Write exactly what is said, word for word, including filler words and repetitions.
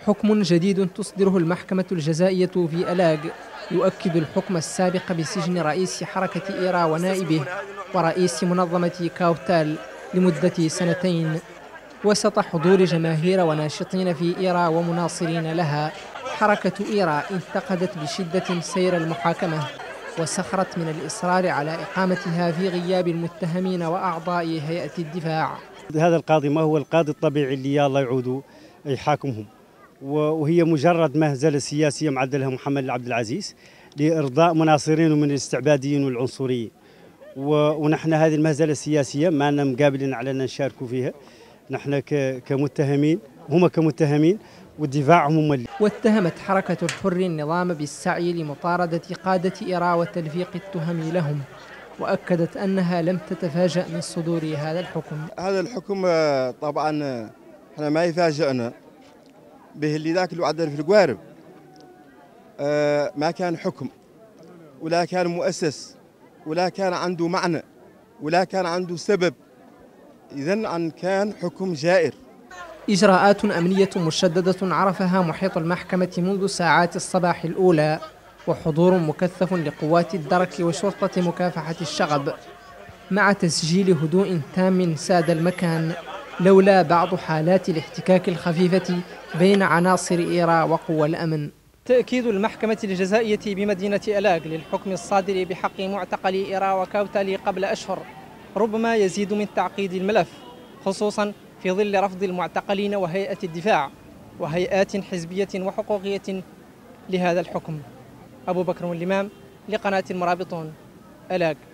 حكم جديد تصدره المحكمة الجزائية في ألاج يؤكد الحكم السابق بسجن رئيس حركة إيرا ونائبه ورئيس منظمة كاوتال لمدة سنتين وسط حضور جماهير وناشطين في إيرا ومناصرين لها. حركة إيرا انتقدت بشدة سير المحاكمة وسخرت من الإصرار على إقامتها في غياب المتهمين وأعضاء هيئة الدفاع. هذا القاضي ما هو القاضي الطبيعي اللي يلا يعودوا يحاكمهم، وهي مجرد مهزلة سياسية معدلها محمد عبد العزيز لإرضاء مناصرينه من الاستعباديين والعنصريين، ونحن هذه المهزلة السياسية ما لنا مقابلين على أن نشاركوا فيها نحن كمتهمين، هم كمتهمين والدفاع هم اللي. واتهمت حركة الحر النظام بالسعي لمطاردة قادة إيرا وتلفيق التهم لهم، وأكدت أنها لم تتفاجأ من صدور هذا الحكم. هذا الحكم طبعا احنا ما يفاجئنا به، اللي ذاك اللي عدل في القوارب ما كان حكم ولا كان مؤسس ولا كان عنده معنى ولا كان عنده سبب، إذن أن كان حكم جائر. إجراءات أمنية مشددة عرفها محيط المحكمة منذ ساعات الصباح الأولى، وحضور مكثف لقوات الدرك وشرطة مكافحة الشغب، مع تسجيل هدوء تام ساد المكان لولا بعض حالات الاحتكاك الخفيفة بين عناصر إيرا وقوى الأمن. تأكيد المحكمة الجزائية بمدينة ألاج للحكم الصادر بحق معتقلي إيرا وكاوتالي قبل أشهر ربما يزيد من تعقيد الملف، خصوصا في ظل رفض المعتقلين وهيئة الدفاع وهيئات حزبية وحقوقية لهذا الحكم. أبو بكر والإمام لقناة المرابطون، ألاج.